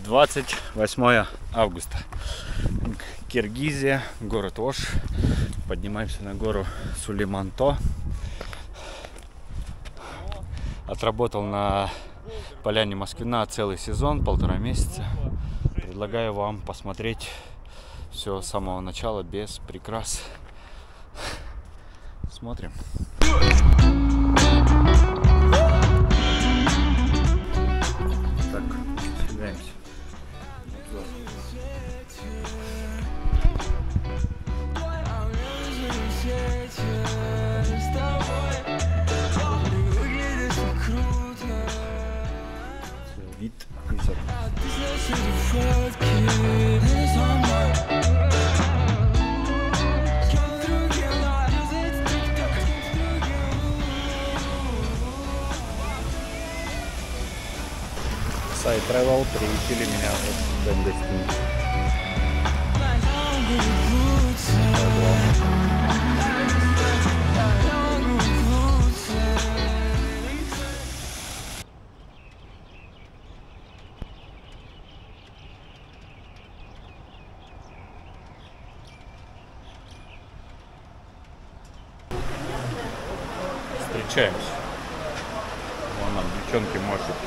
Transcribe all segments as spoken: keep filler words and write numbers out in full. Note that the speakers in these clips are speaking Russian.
двадцать восьмое августа. Киргизия, город Ош. Поднимаемся на гору Сулейман-То. Отработал на поляне Москвина целый сезон, полтора месяца. Предлагаю вам посмотреть все с самого начала без прикрас. Смотрим. Так, двигаемся. Вид из окна. Сайт Travel приютили меня вот в этом гостинице. Встречаемся. Вон нам девчонки машут.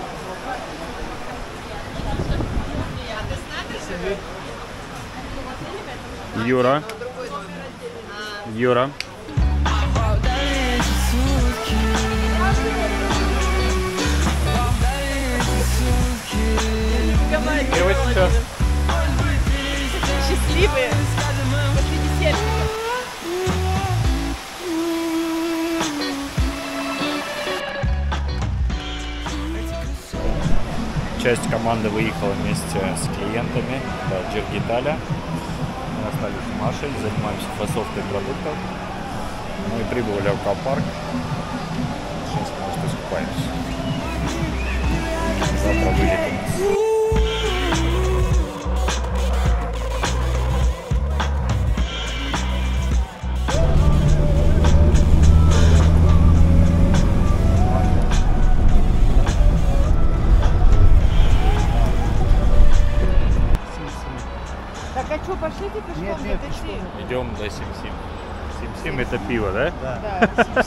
Юра. Юра. И вот сейчас. Счастливые. После десерта. Часть команды выехала вместе с клиентами до Джиргиталя. Мы остались с Машей, занимаемся фасовкой продуктов. Мы прибыли в аквапарк. Сейчас, может, искупаемся. Завтра вылетим. Так, а что, пошлите пешком? Нет, нет, пешком. Идем до Сим-Сим. Сим-Сим это пиво, да? Да. Да.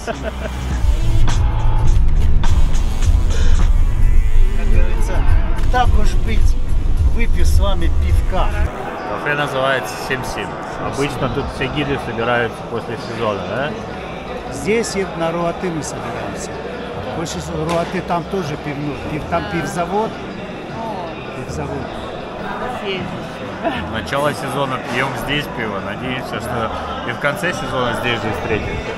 Как говорится, так уж быть, выпью с вами пивка. Кафе называется Сим-Сим. Обычно тут все гиды собираются после сезона, да? Здесь и на Руаты мы собираемся. Больше Руаты там тоже пивной. Пив, там пивзавод. Пивзавод. Начало сезона пьем здесь пиво. Надеемся, что и в конце сезона здесь же встретимся.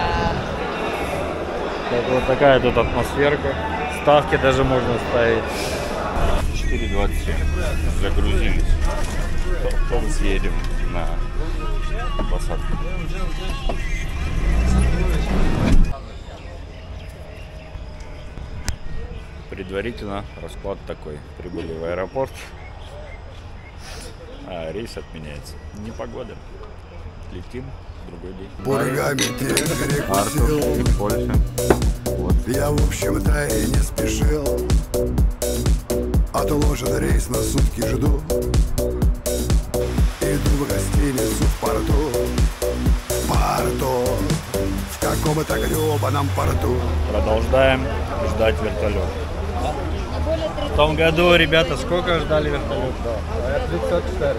Так, вот такая тут атмосферка. Ставки даже можно ставить. четыре двадцать семь. Загрузились. Потом съедем на посадку. Предварительно расклад такой. Прибыли в аэропорт. А рейс отменяется. Непогода. Летим в другой день. Артур из Польши. Вот. Я, в общем-то, и не спешил. Отложен рейс на сутки, жду. Иду в гостиницу в порту. В порту. В каком-то гребаном порту. Продолжаем ждать вертолет. В том году, ребята, сколько ждали вертолет? тридцать четыре.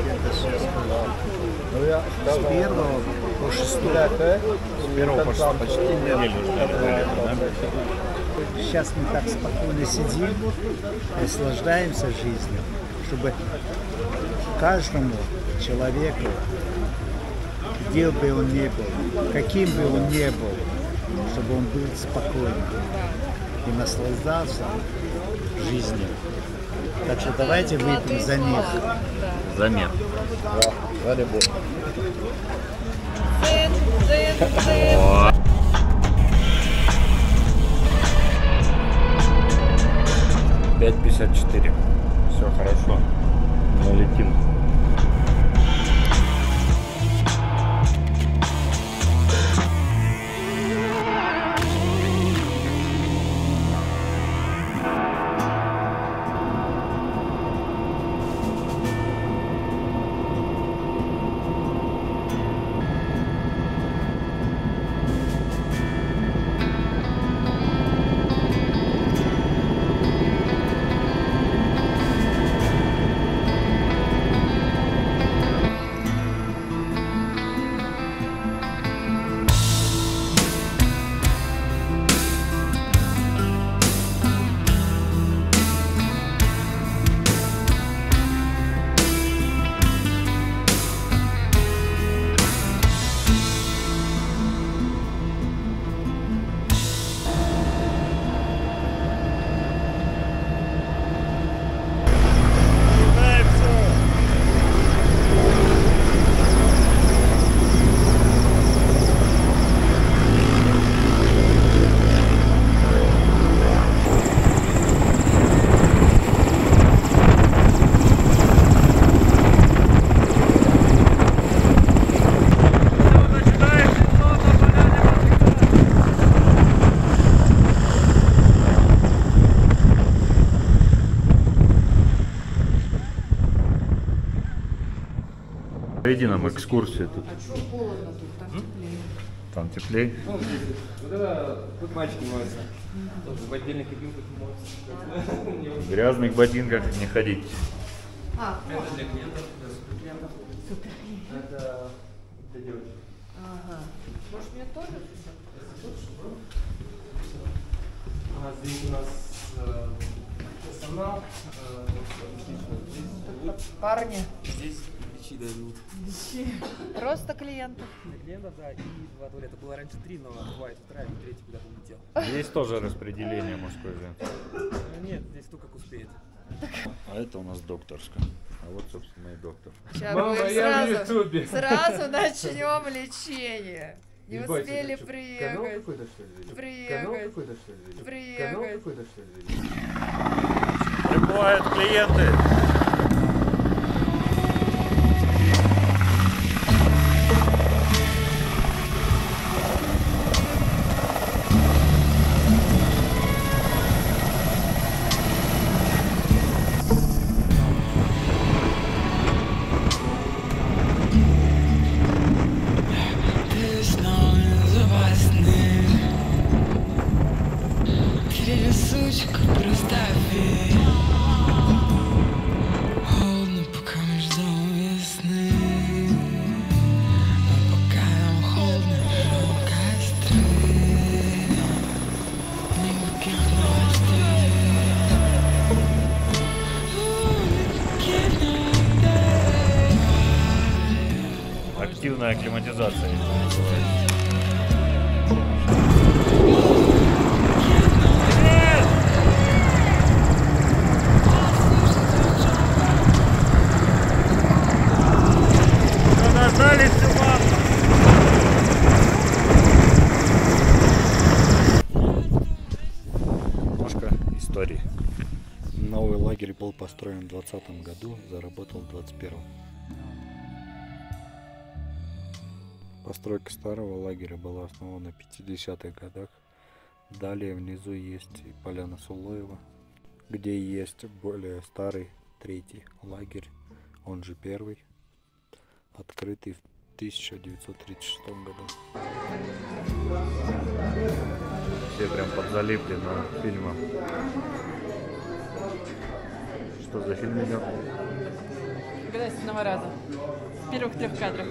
С первого по шестого. С первого по шестого почти неделю ждали. Да? Сейчас мы так спокойно сидим, наслаждаемся жизнью, чтобы каждому человеку, где бы он ни был, каким бы он ни был, чтобы он был спокойным и наслаждался жизнью. Так что давайте выпьем за них. За мир. За любовь. Дзен, дзен, дзен. О. пять пятьдесят четыре. Все хорошо. Мы летим. Проведи нам экскурсию тут. Там теплее. Вот это тут мальчики моются. В отдельных кабинках моются. В грязных ботинках не ходить. А, Это для клиентов. Это для девочек. ага. Может, мне тоже? А здесь у нас э, персонал. Э, здесь, Парни. здесь печи дают. Просто клиентов. Для клиентов, да, и два туалета. Было раньше три, но бывает вторая, и третий куда-то улетел. Здесь тоже распределение мужской и женской. Э, Нет, здесь кто как успеет. А это у нас докторская. А вот, собственно, и доктор. Сейчас Мама, мы я в сразу, Ютубе. сразу начнем лечение. Не Ебать, успели это что, канал приехать. какой-то, что ли, видели? Приехать. Канал какой-то, что ли, видели? Приехать. Канал какой-то, что ли, видели? Прибывают клиенты. Активная акклиматизация. Нажали сюда. Немножко истории. Новый лагерь был построен в двадцатом году, заработал в двадцать первом. Постройка старого лагеря была основана в пятидесятых годах. Далее внизу есть поляна Сулоева, где есть более старый третий лагерь, он же первый, открытый в тысяча девятьсот тридцать шестом году. Все прям подзалипли на фильмах. Что за фильм идет? Угадай с одного раза. В первых трех кадрах.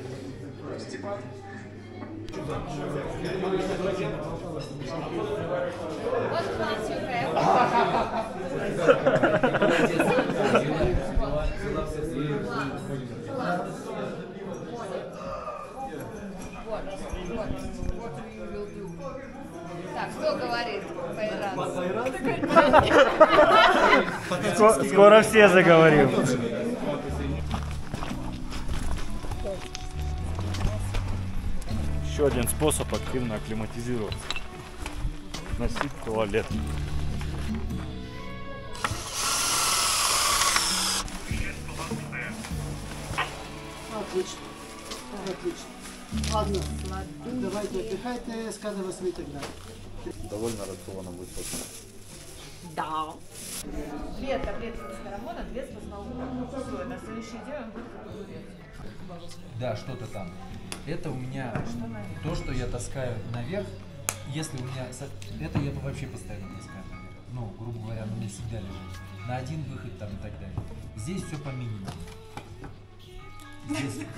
Так, кто говорит по-ирански? Скоро все заговорим. Еще один способ активно акклиматизироваться. Носить туалет. Отлично. Отлично. Ладно, давайте отдыхайте, сказывайте тогда. Довольно рационом высоко. Да. Две таблетки старомона, две спаснового. Все, на следующий день он будет как огурец. Да, что-то там. Это у меня то, что я таскаю наверх. Если у меня... Это я вообще постоянно таскаю наверх. Ну, грубо говоря, оно у меня всегда лежит. На один выход там и так далее. Здесь все по минимуму. Здесь...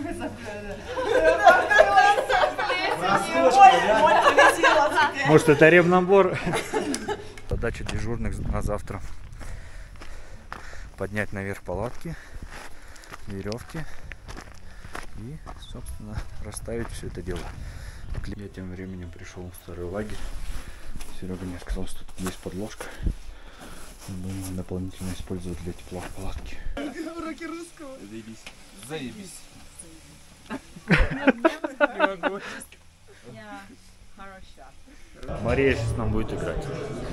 Может, это ремнабор? Задача дежурных на завтра. Поднять наверх палатки, веревки и, собственно, расставить все это дело. Я тем временем пришел в старый лагерь. Серега мне сказал, что тут есть подложка. Будем дополнительно использовать для тепла в палатке. Уроки русского. Заебись. Заебись. Мария сейчас нам будет играть.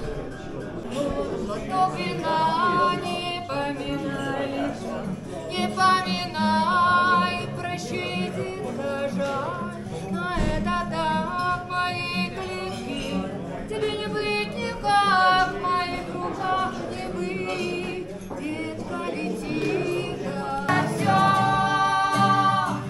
Не поминай, прощите, жаль, но это так, мои клетки. Тебе не быть никак, в моих руках не быть, детка, лети, да. Все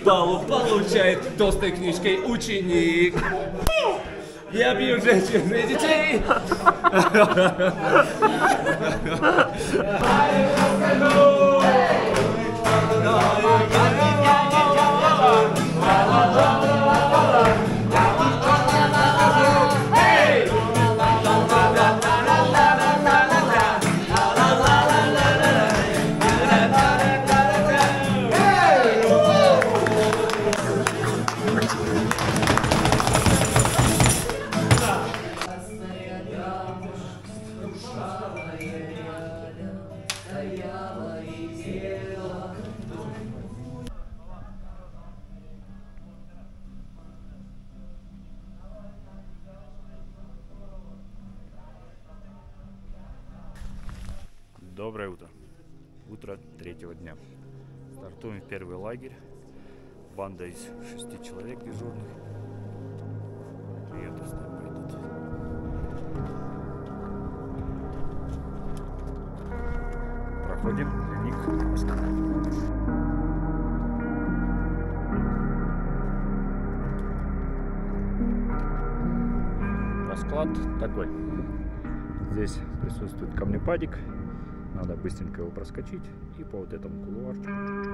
баллов получает толстой книжкой ученик. Я бью женщин и детей. Доброе утро. Утро третьего дня. Стартуем в первый лагерь. Банда из шести человек дежурных. Ребята с нами идут. Проходим для них расклад. Расклад такой. Здесь присутствует камнепадик. Надо быстренько его проскочить и по вот этому кулуарчику.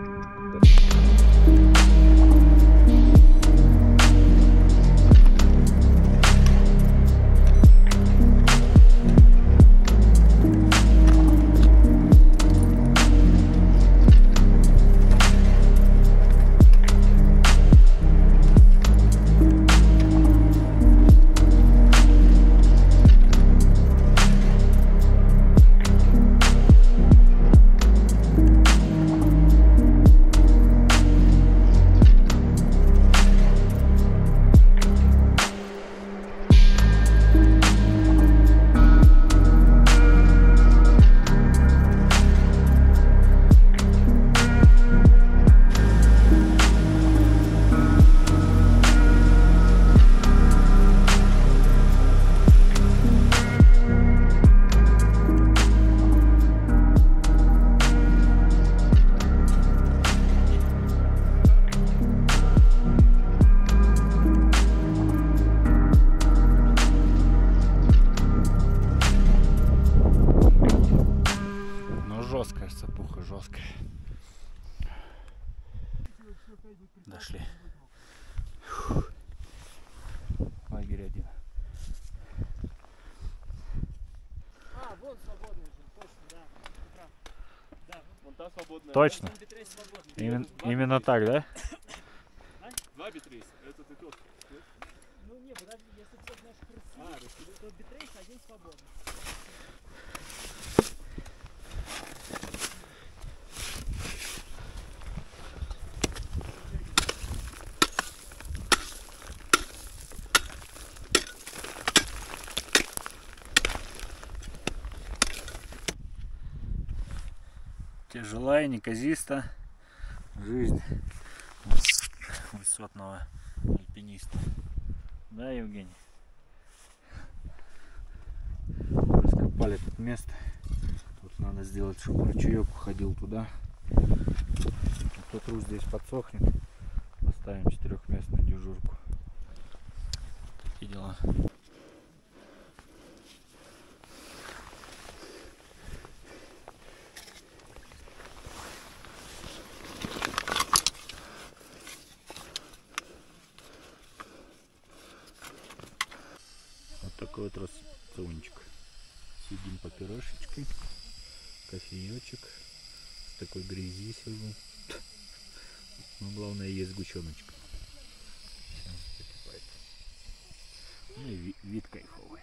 Жесткая сапуха, жесткая. Дошли. Фух. Лагерь один. А, вон свободный же, точно, да. Да. Вон та свободная. Точно. Именно, именно так, да? Два битрейса. Это ты тот. Ну не, подожди, если ты знаешь красиво, то битрейс один свободный. Тяжелая, неказиста жизнь высотного альпиниста. Да, Евгений? Раскопали тут место. Тут надо сделать, чтобы ручеек уходил туда. Тот трус здесь подсохнет. Поставим четырехместную дежурку. Такие дела. Такой вот рациончик. Сидим по пирожечке, кофеечек, с такой грязи сижу. Но главное есть сгущеночка. Ну и вид, вид кайфовый.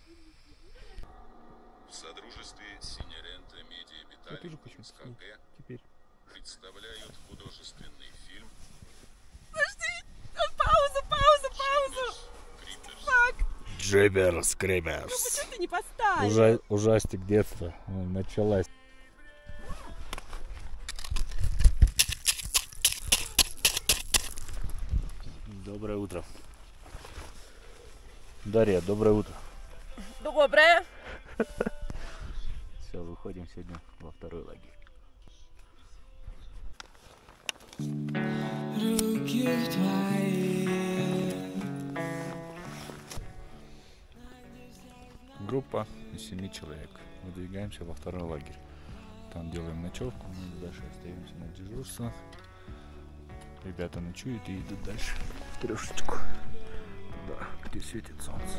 В содружестве Синерента Медиа Виталий СКГ Теперь представляют художественный фильм. Подожди! Паузу, паузу, паузу! Фак! Джиберс Криберс. Ну почему ты не поставил? Ужа ужастик детства. Началась. Доброе утро. Дарья, доброе утро. Доброе. Все, выходим сегодня во второй лагерь. Группа из семи человек. Выдвигаемся во второй лагерь. Там делаем ночевку, мы дальше остаемся на дежурство. Ребята ночуют и идут дальше в трешечку, туда, где светит солнце.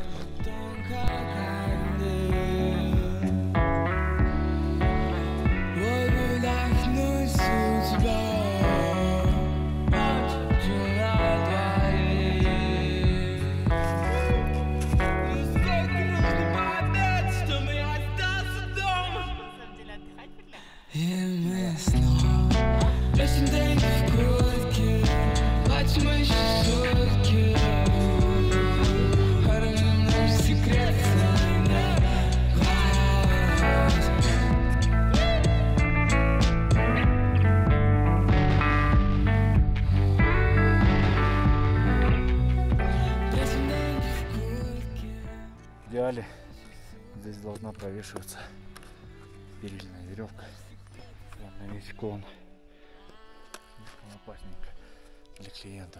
В идеале здесь должна провешиваться перильная веревка на весь клон. Слишком опасненько для клиентов.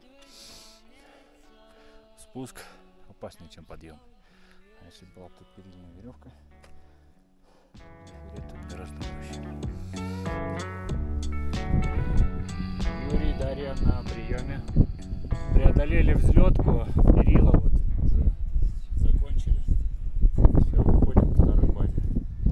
Спуск опаснее, чем подъем. А если была бы тут перильная веревка, тут гораздо проще. Юрий, Дарья на приеме. Преодолели взлетку, перила вот уже закончили. Все, выходим к второй базе.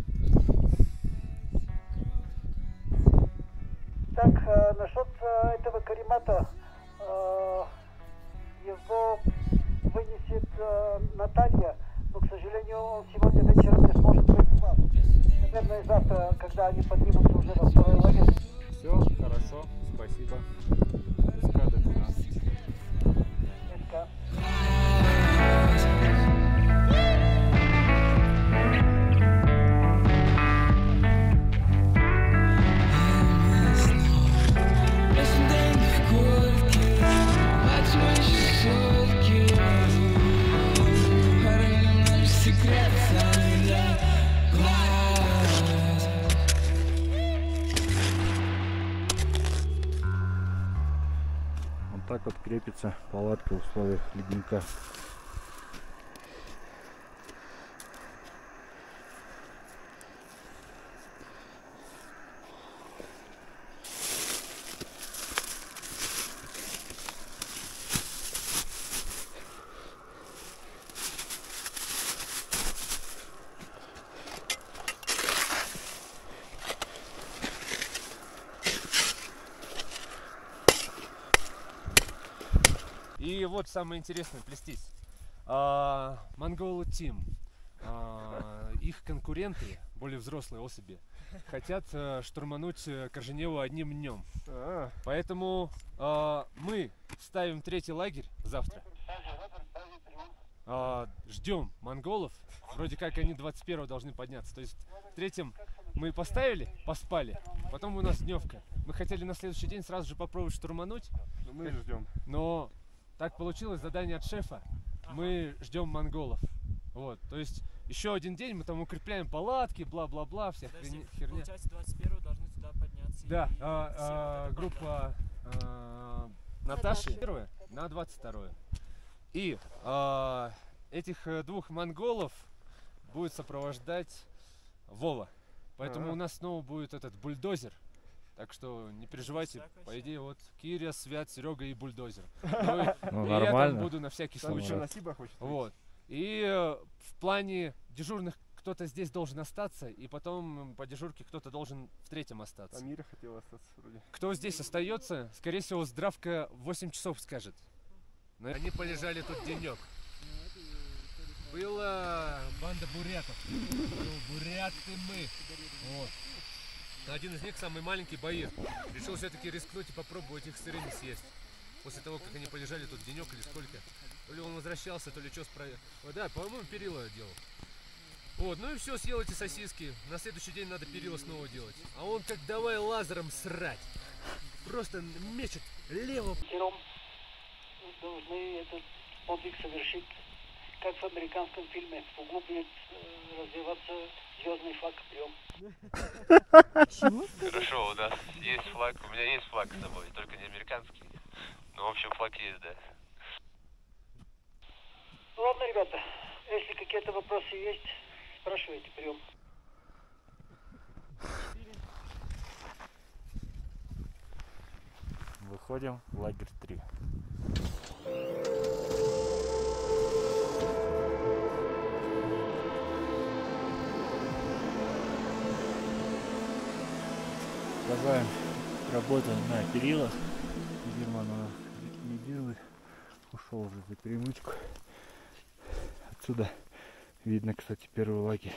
Так, э, насчет э, этого каремата, э, его вынесет э, Наталья, но, к сожалению, он сегодня вечером не сможет быть у вас. Наверное, завтра, когда они поднимутся уже во второй лагерь. Все, хорошо, спасибо. СК до двенадцати. СК. Так вот крепится палатка в условиях ледника. И вот самое интересное, плестись. А, Mongol Team, а, их конкуренты, более взрослые особи, хотят а, штурмануть Корженеву одним днем. А. Поэтому а, мы ставим третий лагерь завтра. А, ждем монголов. Вроде как они двадцать первого должны подняться. То есть третьим мы поставили, поспали. Потом у нас дневка. Мы хотели на следующий день сразу же попробовать штурмануть. Но мы ждем. Но так получилось, задание от шефа. Мы ждем монголов. Вот, то есть еще один день мы там укрепляем палатки, бла-бла-бла, вся херня. Получается, двадцать первого должны туда подняться. Да, а, а, группа а, Наташи первая на двадцать второе. И а, этих двух монголов будет сопровождать Вова. Поэтому А-а-а. у нас снова будет этот бульдозер. Так что не переживайте, по идее вот Киря, Свят, Серега и бульдозер. Ну, и нормально. Я там буду на всякий Там случай. Насиба хочет. Вот. И э, в плане дежурных кто-то здесь должен остаться, и потом по дежурке кто-то должен в третьем остаться. Амира хотела остаться вроде. Кто здесь остается, скорее всего, здравка в восемь часов скажет. Но они полежали тут денек. Была банда бурятов. Буряты мы. Вот. Один из них, самый маленький, Баир, решил все-таки рискнуть и попробовать их сырыми съесть. После того, как они полежали тут денек или сколько. То ли он возвращался, то ли что справил. О, да, по-моему, перила делал. Вот, ну и все, съел эти сосиски. На следующий день надо перила снова делать. А он как давай лазером срать. Просто мечет лево. Сером должны этот подвиг совершить, как в американском фильме. В углу будет э, развиваться звездный флаг прием. Хорошо, у нас есть флаг, у меня есть флаг с собой, только не американский. Ну, в общем, флаг есть, да. Ладно, ребята, если какие-то вопросы есть, спрашивайте, прием. Выходим в лагерь три. Продолжаем работу на перилах. Герман не делает. Ушел уже за перемычку. Отсюда видно, кстати, первый лагерь.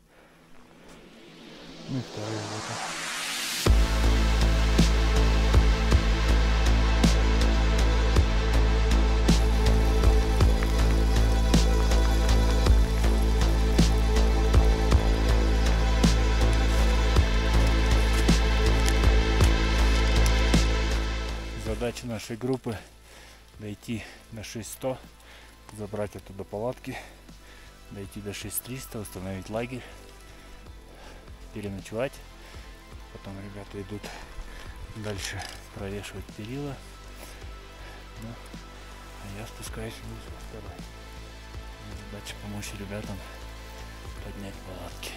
Ну и второй вот он. Задача нашей группы дойти до шесть сто, забрать оттуда палатки, дойти до шесть триста, установить лагерь, переночевать. Потом ребята идут дальше провешивать перила. Ну, а я спускаюсь вниз во второй. Задача помочь ребятам поднять палатки.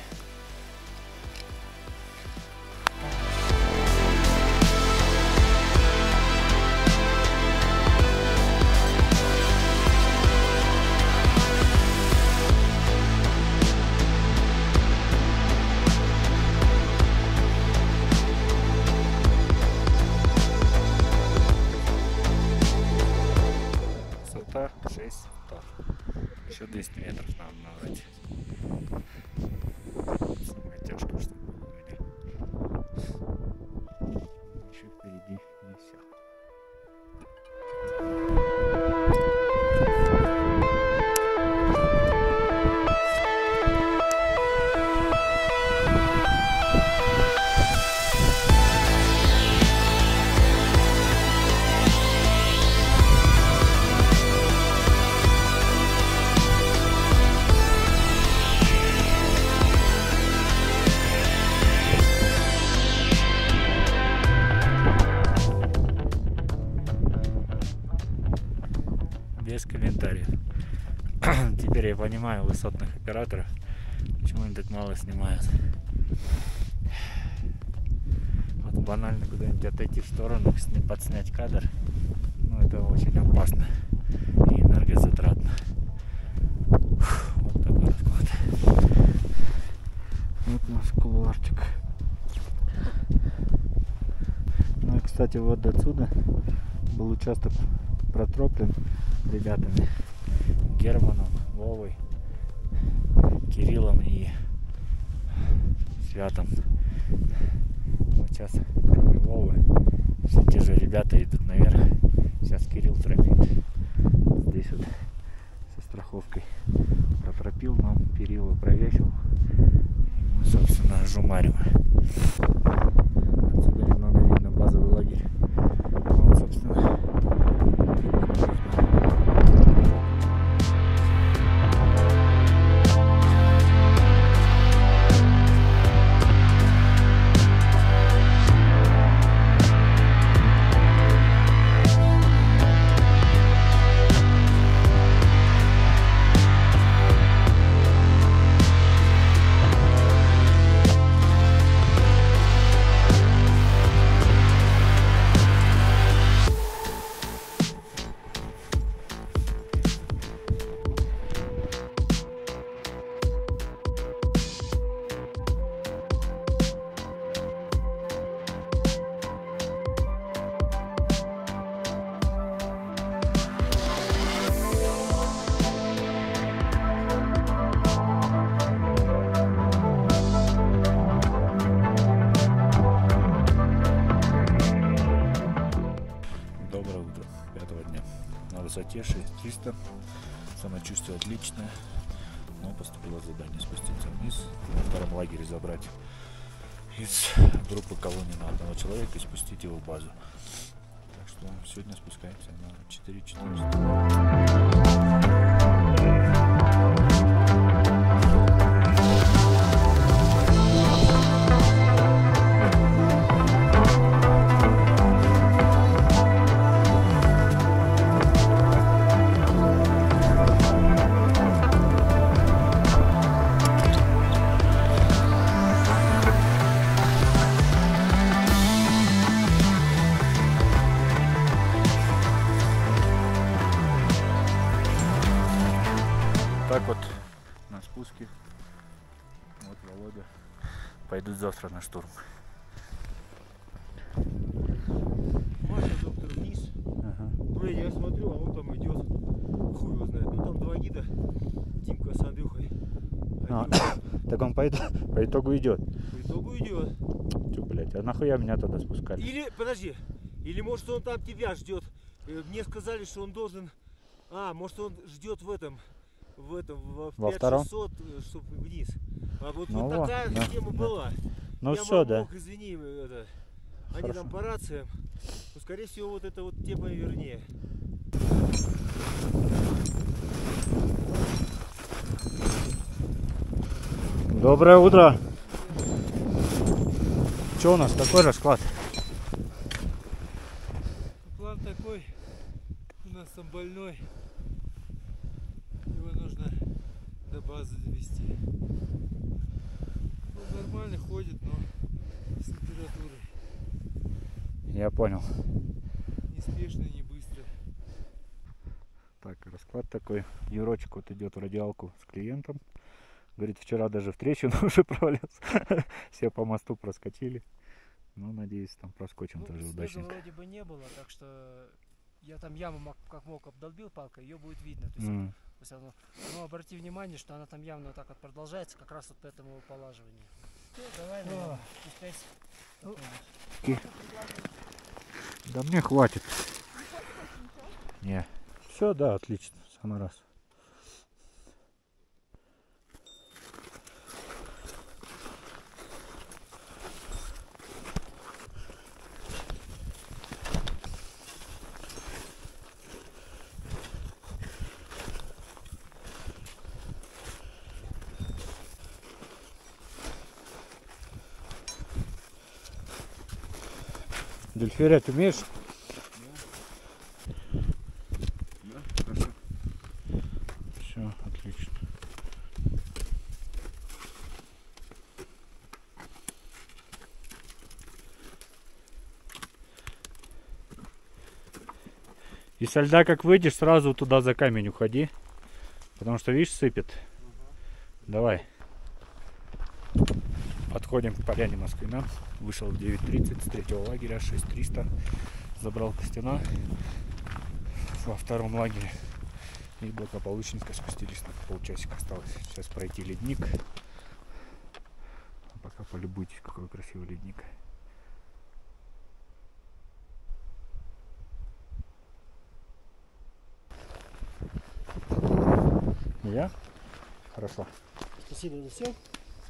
шесть сто. Еще двести метров надо набрать. Самое тяжкое, что было у меня. Еще впереди не все. Без комментариев. Теперь я понимаю высотных операторов, почему они так мало снимают. Вот банально куда-нибудь отойти в сторону, подснять кадр, ну это очень опасно и энергозатратно. Вот такой расклад. Вот наш кулуарчик. Ну и кстати, вот отсюда был участок протроплен ребятами Германом, Вовой, Кириллом и Святом. Вот сейчас, кроме Вовы, все те же ребята идут наверх. Сейчас Кирилл тропит. Здесь вот со страховкой протропил нам, перила провесил. И мы, собственно, жумарим. Отсюда немного видно базовый лагерь. Вот, собственно, высоте шесть триста, самочувствие отличное, но поступило задание спуститься вниз, во втором лагере забрать из группы колонии на одного человека и спустить его в базу. Так что сегодня спускаемся на четыре четыреста. Пойдут завтра на штурм. Маша, доктор, вниз. Ага. Блин, я смотрю, а он там идет. Хуй его знает. Ну там два гида. Димка с Андрюхой. А, так он по, по итогу идет. По итогу идет. Че, блядь, а нахуя меня тогда спускали? Или, подожди, или может он там тебя ждет. Мне сказали, что он должен. А, может он ждет в этом. В этом, в Во втором? пять шестьсот, чтобы вниз. А вот, Ну, вот во, такая да, схема да. была. Ну я все, да. мог, извини, это, они Хорошо. там по рациям. Ну, скорее всего, вот это вот тема вернее. Доброе утро. Что у нас? Какой расклад? План такой, у нас там больной, его нужно до базы довести. Он нормально ходит, но с температурой. Я понял. Неспешно, не быстро. Так, расклад такой. Юрочек вот идет в радиалку с клиентом. Говорит, вчера даже в трещину уже провалился. Все по мосту проскочили. Ну, надеюсь, там проскочим Ну, тоже снега удачненько. вроде бы не было, так что я там яму мог- как мог обдолбил палкой, ее будет видно. То есть, Мгм. всё равно. Но обрати внимание, что она там явно вот так вот продолжается, как раз вот по этому полаживанию. Всё, давай, наверное, спускайся. Ну, Да мне хватит. Не. Все, да, отлично. Самый раз. Дельфиря, ты умеешь? Да, хорошо. Все, отлично. И со льда как выйдешь, сразу туда за камень уходи. Потому что, видишь, сыпет. Давай. Подходим к поляне Москвина. Вышел в девять тридцать с третьего лагеря, шесть триста. Забрал Костяна во втором лагере. И благополучненько спустились на полчасика. Осталось сейчас пройти ледник. А пока полюбуйтесь, какой красивый ледник. Я? Хорошо. Спасибо за все.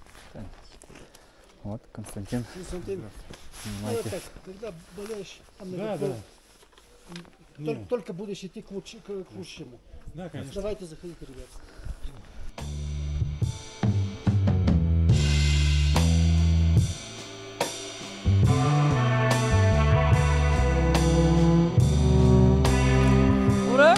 Вот, Константин. Константин. Ну, Снимайте. так, когда болеешь, а мы Да, вот, да. Только, Не. только будешь идти к, лучше, к, к лучшему. Да, конечно. Давайте заходите, ребят. Ура!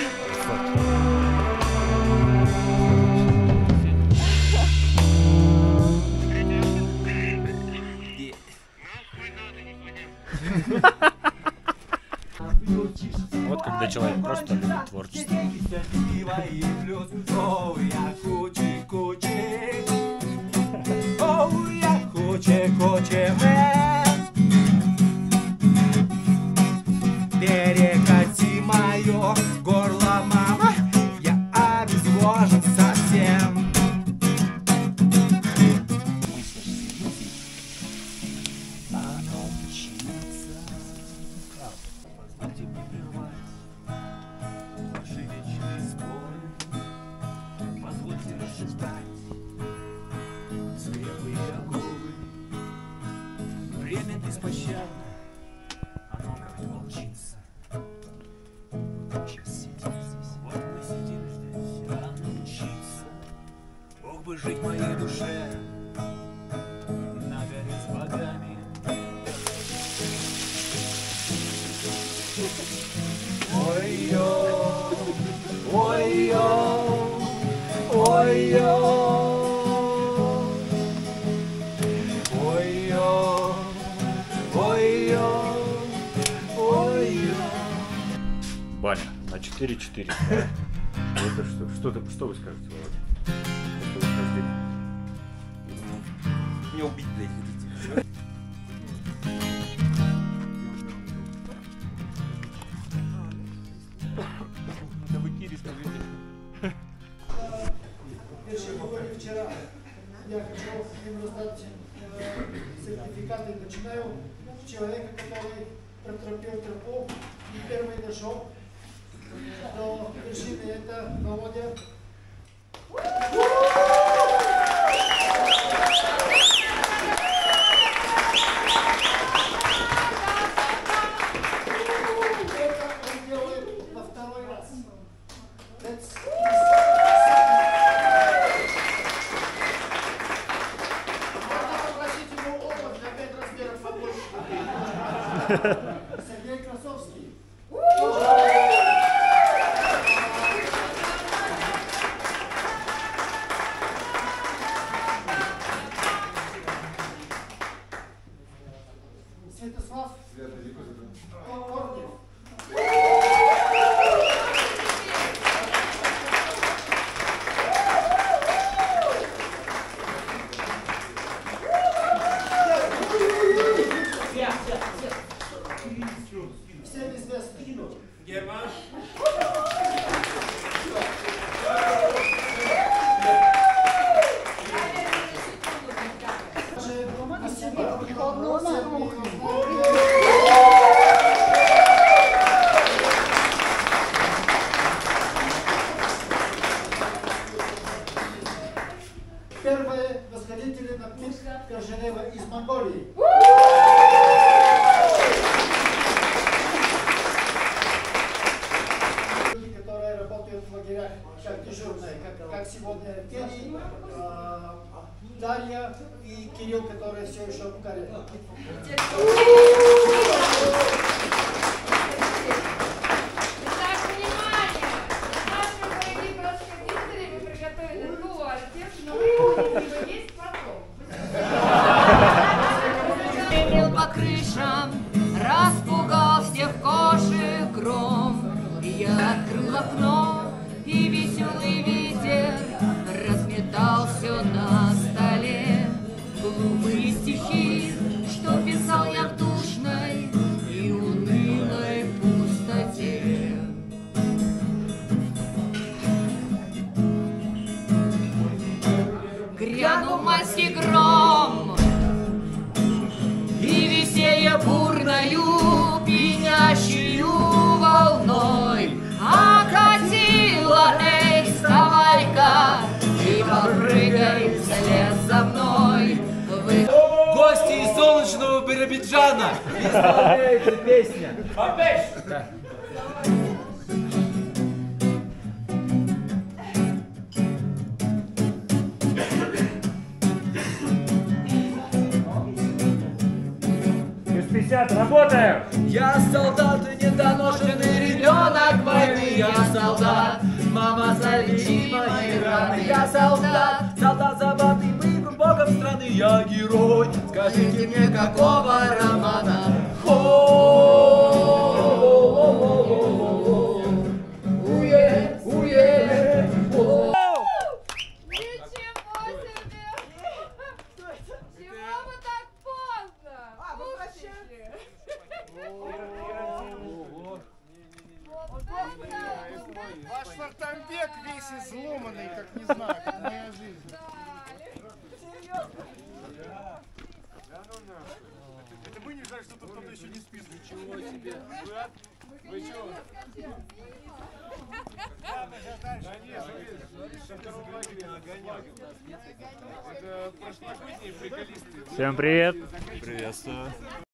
Вот когда человек просто любит творчество. Перекати мое горло, мама, я обезвожен совсем. Позвольте мне прервать ваши вечные споры. Позвольте расшептать свирепые оковы. Время беспощадно, оно как волчица. Сейчас сидим здесь, вот мы сидим здесь, а научиться. Мог бы жить моей душе на горе с богами. Ой-ё, ой-ё, ой-ё, ой-ё, ой-ё, ой-ё. Баня на четыре четыре. Это что? Что, ты, что вы скажете, Володя? Это восхождение. В нем убить, блядь, хотите? Да вы Кире скажите. Еще говорили вчера, я хочу им раздать э, сертификаты. Начинаю с человека, который протропил тропу и первый дошел до вершины. Это Володя. Это он делает во второй раз. Сергей Красовский. Святослав Корнев. Всем известный. Герман. Первые восходители на пик Корженева из Монголии. Люди, которые работают в лагерях как дежурные, как, как сегодня Евгений, э, Дарья и Кирилл, которые все еще в Корее. Бегал по крышам, распугал всех кошек гром. Я открыл окно, и веселый ветер разметал все на столе. Глупые стихи, что писал я в душной и унылой пустоте. Грянул майский гром, и веселье бурною, пьянящую волной окатила. Эй, вставай-ка и попрыгай вслед за мной. Вы... Гости из солнечного Биробиджана! Исполняется песня. Да. пятьдесят, работаем! Я солдат, недоношенный ребенок войны. Я солдат, мама, залечи мои раны. Я солдат, солдат забатый, мы богом страны. Я герой, скажите мне, какого романа? Уе, уе, о. Ваш фартамбек весь изломанный, как не знаю, как моя жизнь. Это вы не знаете, что тут кто-то еще не спит. Ничего себе. Вы чего? Всем привет. Приветствую.